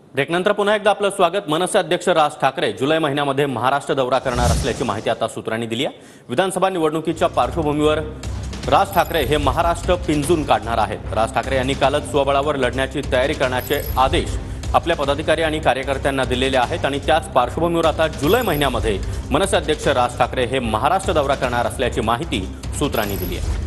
ब्रेकनंतर पुन्हा एकदा आपलं स्वागत। मनसे अध्यक्ष राज ठाकरे जुलै महिन्यामध्ये महाराष्ट्र दौरा करणार असल्याची माहिती आता सूत्रांनी दिली आहे। विधानसभा निवडणुकीच्या पार्श्वभूमीवर राज ठाकरे हे महाराष्ट्र पिंजून काढणार आहेत। राज ठाकरे यांनी कालच स्वबळावर लढण्याची तयारी करण्याचे आदेश आपल्या पदाधिकारी आणि कार्यकर्त्यांना दिलेले आहेत आणि त्याच पार्श्वभूमीवर आता जुलै महिन्यामध्ये मनसे अध्यक्ष राज ठाकरे हे महाराष्ट्र दौरा करणार असल्याची माहिती सूत्रांनी दिली आहे।